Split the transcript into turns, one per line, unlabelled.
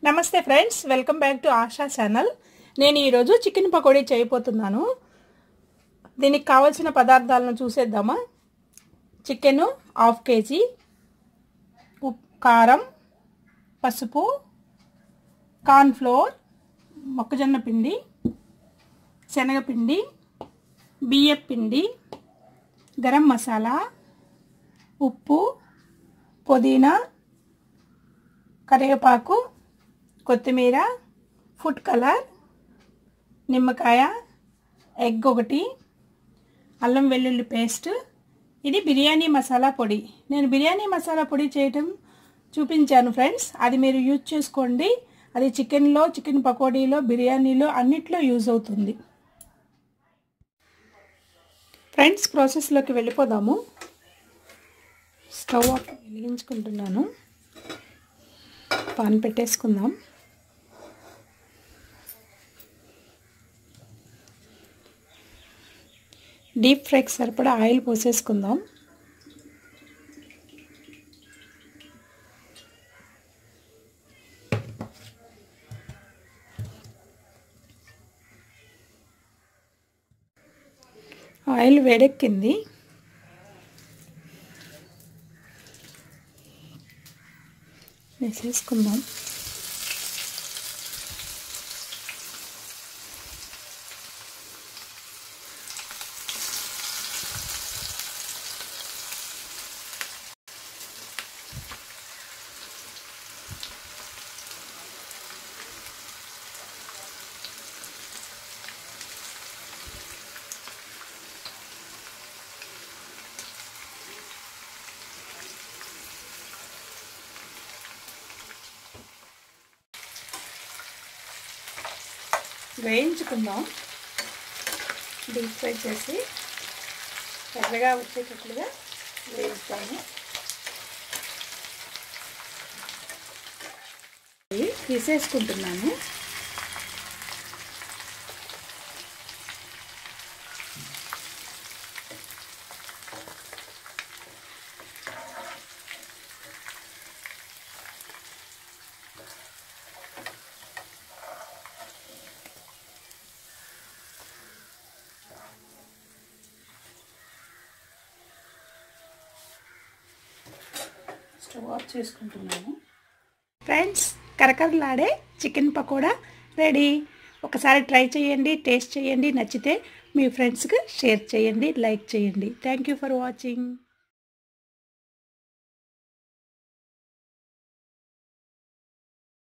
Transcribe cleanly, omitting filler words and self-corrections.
నమస్తే friends, welcome back to Asha channel. నేను ఈరోజు చికెన్ పకోడీ చేయబోతున్నాను. దీనికి కావాల్సిన పదార్థాలను చూసేద్దామా. చికెను 1/2 kg, కారం, పసుపు, కార్న్ఫ్లోర్, మొక్కజొన్న పిండి, శనగపిండి, బియ్యం పిండి, గరం మసాలా, ఉప్పు, పుదీనా, కరివేపాకు, కొత్తిమీర, ఫుడ్ కలర్, నిమ్మకాయ, ఎగ్ ఒకటి, అల్లం వెల్లుల్లి పేస్ట్. ఇది బిర్యానీ మసాలా పొడి. నేను బిర్యానీ మసాలా పొడి చేయటం చూపించాను ఫ్రెండ్స్, అది మీరు యూజ్ చేసుకోండి. అది చికెన్లో, చికెన్ పకోడీలో, బిర్యానీలో అన్నిట్లో యూజ్ అవుతుంది. ఫ్రెండ్స్, ప్రాసెస్లోకి వెళ్ళిపోదాము. స్టవ్ వెలిగించుకుంటున్నాను. పాన్ పెట్టేసుకుందాం. డీప్ ఫ్రైకి సరిపడా ఆయిల్ పోసేసుకుందాం. ఆయిల్ వేడెక్కింది. వేసేసుకుందాం. వేయించుకుందాం. డీప్ ఫ్రై చేసి ఎర్రగా వచ్చేటట్లుగా వేయిస్తాము. తీసేసుకుంటున్నాను. స్టవ్ ఆఫ్ చేసుకుంటున్నాను. ఫ్రెండ్స్, కరకరలాడే చికెన్ పకోడా రెడీ. ఒకసారి ట్రై చేయండి, టేస్ట్ చేయండి. నచ్చితే మీ ఫ్రెండ్స్కి షేర్ చేయండి, లైక్ చేయండి. Thank you for watching.